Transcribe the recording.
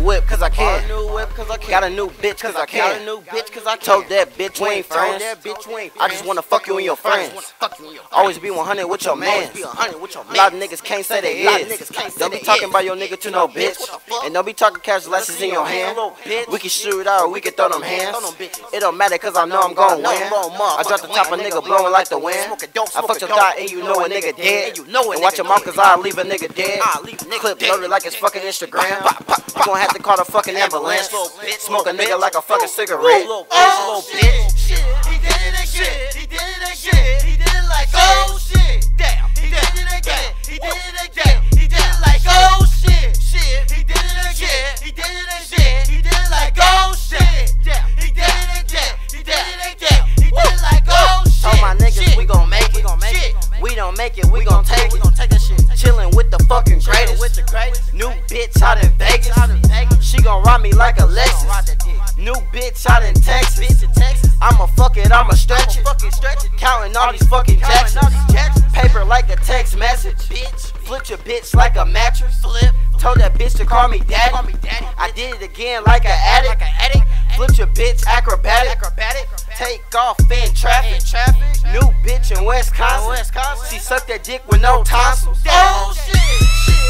whip cause I can. Got a new bitch cause I can. Told that bitch we ain't friends. I just wanna fuck you and your friends. Always be 100 with your mans. A lot of niggas can't say they is. Don't be talking about your nigga to no bitch. And don't be talking cash unless it's in your hand. We can shoot out or we can throw them hands. It don't matter cause I know I'm gon' win. I drop the top of nigga blowing like the wind. I fucked your thigh and you know a nigga dead. And watch your mouth cause I'll leave a nigga dead. Clip loaded like it's fucking Instagram. You gon' have to call the fucking ambulance. Smoke a nigga like a fucking cigarette. Oh shit, he did it again. He did it again. He did it like oh shit. Damn, he did it again. He did it again. He did it like oh shit. He did it again. He did it again. He did it like oh shit. Damn, he did it again. He did it again. He did it like oh shit. Told my niggas we gon' make it. We don't make it, we gon' take it. Chillin' with the fucking greatest. New bitch out in Vegas. She gon' ride me like a Lexus. New bitch out in Texas. I'ma fuck it, I'ma stretch it. Counting all these fucking Jacksons. Paper like a text message. Flip your bitch like a mattress. Told that bitch to call me daddy. I did it again like an addict. Flip your bitch acrobatic. Take off in traffic. New bitch in Wisconsin. She sucked that dick with no tonsils. Oh shit.